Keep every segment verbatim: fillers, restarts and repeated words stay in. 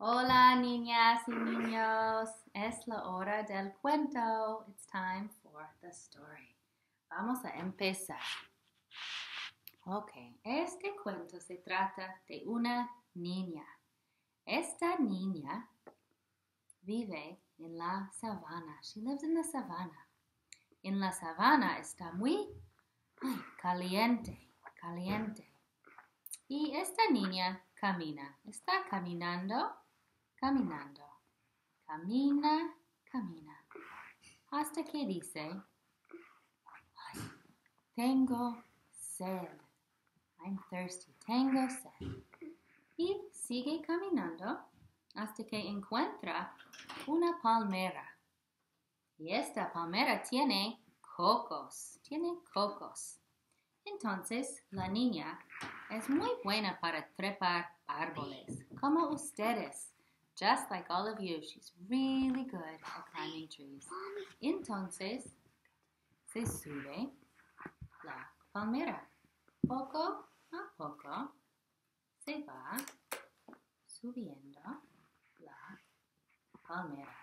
Hola, niñas y niños. Es la hora del cuento. It's time for the story. Vamos a empezar. Ok, este cuento se trata de una niña. Esta niña vive en la sabana. She lives in the savannah. En la sabana está muy ay, caliente, caliente. Y esta niña camina. Está caminando, caminando. Camina, camina. Hasta que dice, ay, tengo sed. I'm thirsty. Tengo sed. Y sigue caminando hasta que encuentra una palmera. Y esta palmera tiene cocos. Tiene cocos. Entonces, la niña es muy buena para trepar árboles, como ustedes. Just like all of you, she's really good at climbing trees. Entonces, se sube la palmera. Poco a poco se va subiendo la palmera.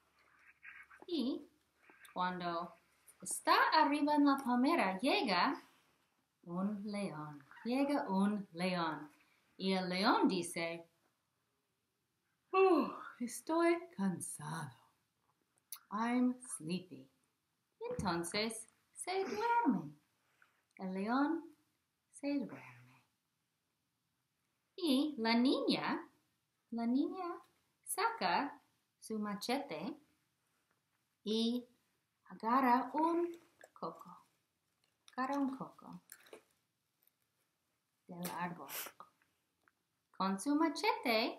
Y cuando está arriba en la palmera, llega un león. Llega un león. Y el león dice, oh, estoy cansado. I'm sleepy. Entonces se duerme. El león se duerme. Y la niña, la niña saca su machete y agarra un coco. Agarra un coco del árbol. Con su machete,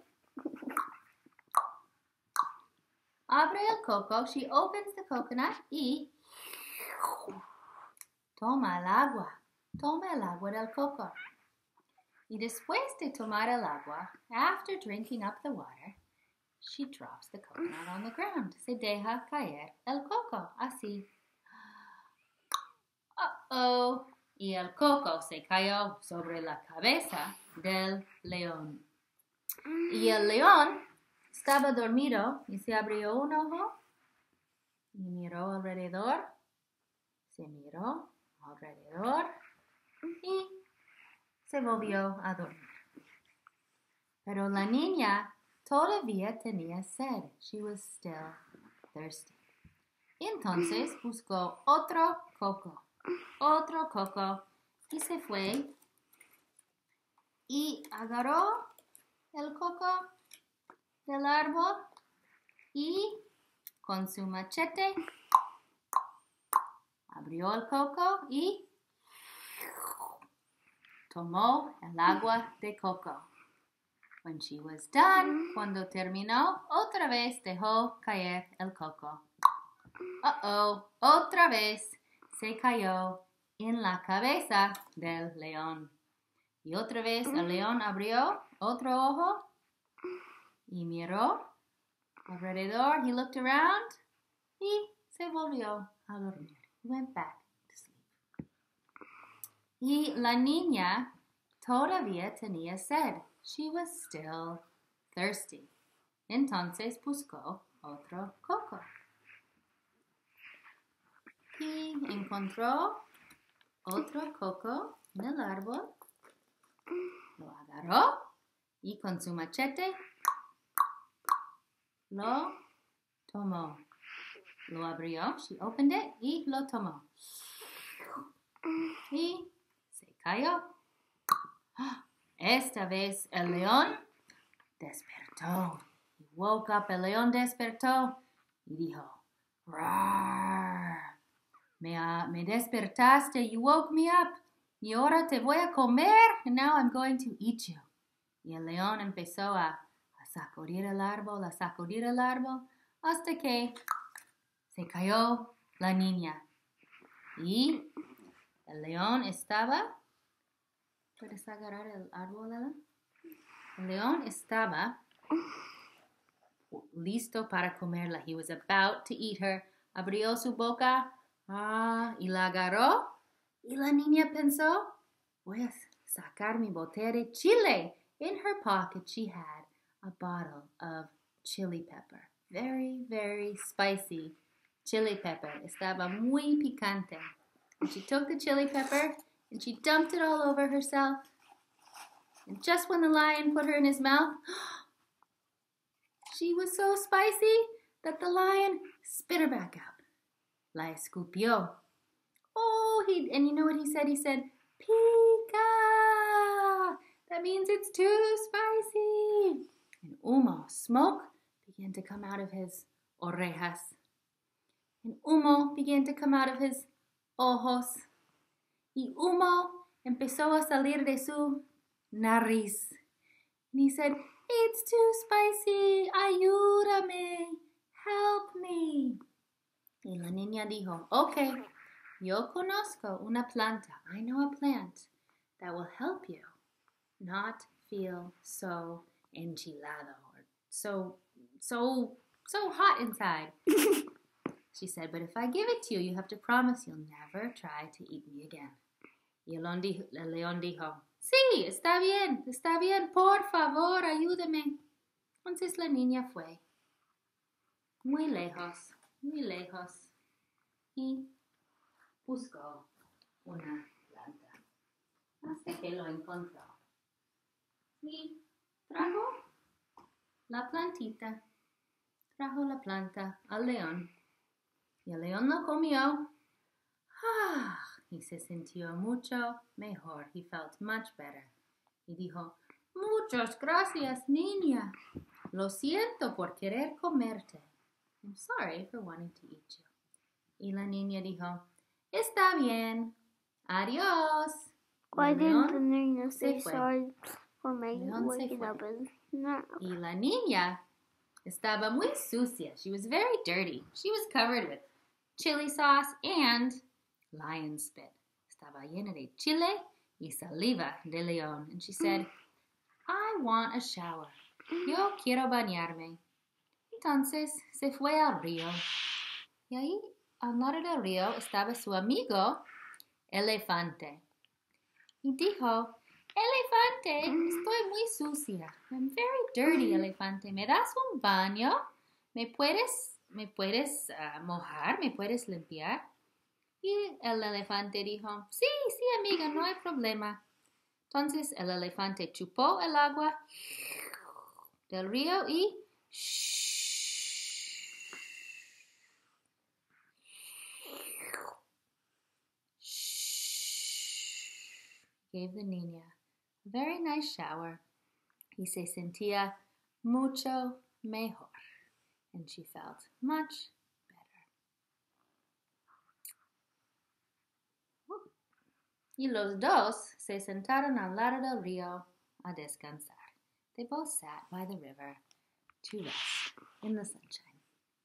abre el coco. She opens the coconut y toma el agua. Toma el agua del coco. Y después de tomar el agua, after drinking up the water, she drops the coconut on the ground. Se deja caer el coco. Así. Uh-oh. Y el coco se cayó sobre la cabeza del león. Y el león estaba dormido y se abrió un ojo y miró alrededor. Se miró alrededor y se volvió a dormir. Pero la niña todavía tenía sed. She was still thirsty. Entonces buscó otro coco. Otro coco y se fue y agarró el coco del árbol y con su machete abrió el coco y tomó el agua de coco. When she was done, cuando terminó, otra vez dejó caer el coco. Uh-oh, otra vez se cayó en la cabeza del león. Y otra vez el león abrió otro ojo y miró alrededor. He looked around y se volvió a dormir. He went back to sleep. Y la niña todavía tenía sed. She was still thirsty. Entonces buscó otro coco. Y encontró otro coco en el árbol. Lo agarró y con su machete lo tomó. Lo abrió, she opened it y lo tomó. Y se cayó. Esta vez el león despertó. He woke up, el león despertó y dijo, ¡Rar! Me, uh, me despertaste, you woke me up. Y ahora te voy a comer. And now I'm going to eat you. Y el león empezó a, a sacudir el árbol, a sacudir el árbol, hasta que se cayó la niña. Y el león estaba... ¿Puedes agarrar el árbol, Ellen? El león estaba listo para comerla. He was about to eat her. Abrió su boca ah, y la agarró. Y la niña pensó, voy a sacar mi botella de chile. In her pocket she had a bottle of chili pepper. Very, very spicy chili pepper. Estaba muy picante. And she took the chili pepper and she dumped it all over herself. And just when the lion put her in his mouth, she was so spicy that the lion spit her back out. La escupió. Oh, he, and you know what he said? He said, pica. That means it's too spicy. And humo, smoke, began to come out of his orejas. And humo began to come out of his ojos. Y humo empezó a salir de su nariz. And he said, it's too spicy. Ayúdame. Help me. Y la niña dijo, okay, yo conozco una planta. I know a plant that will help you not feel so enchilado or so, so, so hot inside. She said, but if I give it to you, you have to promise you'll never try to eat me again. Y el león dijo, sí, está bien, está bien, por favor, ayúdame. Entonces la niña fue muy lejos, muy lejos y buscó una planta hasta que lo encontró. Y trajo la plantita, trajo la planta al león. Y el león lo comió. Ah, y se sintió mucho mejor. He felt much better. Y dijo, muchas gracias, niña. Lo siento por querer comerte. I'm sorry for wanting to eat you. Y la niña dijo, está bien. Adiós. Why El didn't the león niña se say fue. sorry for making León se waking fue. up and not? Y la niña estaba muy sucia. She was very dirty. She was covered with chili sauce and lion spit. Estaba llena de chile y saliva de león. And she said, I want a shower. Yo quiero bañarme. Entonces se fue al río. Y ahí, al lado del río, estaba su amigo, Elefante. Y dijo, Elefante, estoy muy sucia. I'm very dirty, Elefante. ¿Me das un baño? ¿Me puedes, me puedes uh, mojar? ¿Me puedes limpiar? Y el elefante dijo, sí, sí, amiga, no hay problema. Entonces el elefante chupó el agua del río y gave the niña a very nice shower. Y se sentía mucho mejor. And she felt much better. Y los dos se sentaron al lado del río a descansar. They both sat by the river to rest in the sunshine.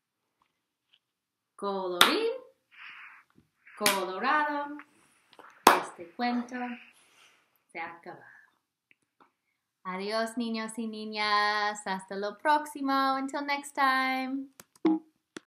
Colorín colorado, este cuento se ha acabado. Adiós, niños y niñas. Hasta lo próximo. Until next time.